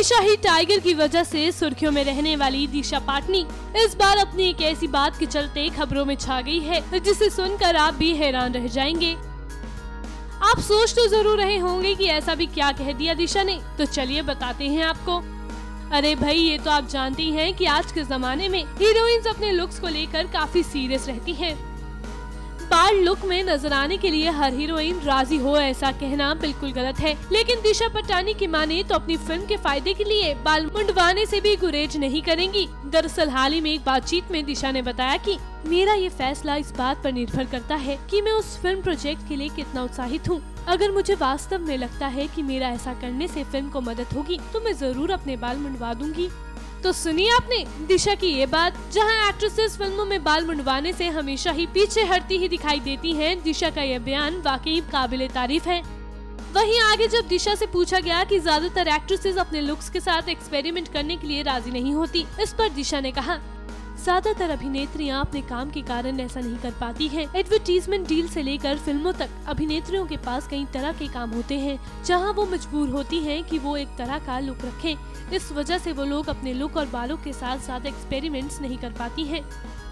हमेशा ही टाइगर की वजह से सुर्खियों में रहने वाली दिशा पाटनी इस बार अपनी एक ऐसी बात के चलते खबरों में छा गई है जिसे सुनकर आप भी हैरान रह जाएंगे। आप सोच तो जरूर रहे होंगे कि ऐसा भी क्या कह दिया दिशा ने, तो चलिए बताते हैं आपको। अरे भाई, ये तो आप जानती हैं कि आज के जमाने में हीरोइंस अपने लुक्स को लेकर काफी सीरियस रहती हैं। बाल लुक में नजर आने के लिए हर हीरोइन राजी हो, ऐसा कहना बिल्कुल गलत है। लेकिन दिशा पटानी की माने तो अपनी फिल्म के फायदे के लिए बाल मुंडवाने से भी गुरेज नहीं करेंगी। दरअसल हाल ही में एक बातचीत में दिशा ने बताया कि मेरा ये फैसला इस बात पर निर्भर करता है कि मैं उस फिल्म प्रोजेक्ट के लिए कितना उत्साहित हूँ। अगर मुझे वास्तव में लगता है कि मेरा ऐसा करने से फिल्म को मदद होगी तो मैं जरूर अपने बाल मुंडवा दूंगी। तो सुनिए आपने दिशा की ये बात। जहां एक्ट्रेसेस फिल्मों में बाल मुंडवाने से हमेशा ही पीछे हटती ही दिखाई देती हैं, दिशा का यह बयान वाकई काबिले तारीफ है। वहीं आगे जब दिशा से पूछा गया कि ज्यादातर एक्ट्रेसेस अपने लुक्स के साथ एक्सपेरिमेंट करने के लिए राजी नहीं होती, इस पर दिशा ने कहा, ज्यादातर अभिनेत्रियां अपने काम के कारण ऐसा नहीं कर पाती हैं। एडवर्टीजमेंट डील से लेकर फिल्मों तक अभिनेत्रियों के पास कई तरह के काम होते हैं जहां वो मजबूर होती हैं कि वो एक तरह का लुक रखें। इस वजह से वो लोग अपने लुक और बालों के साथ साथ एक्सपेरिमेंट्स नहीं कर पाती हैं।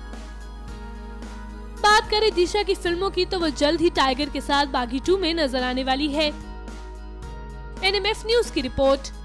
बात करें दिशा की फिल्मों की तो वो जल्द ही टाइगर के साथ बागी 2 में नजर आने वाली है। NMF न्यूज की रिपोर्ट।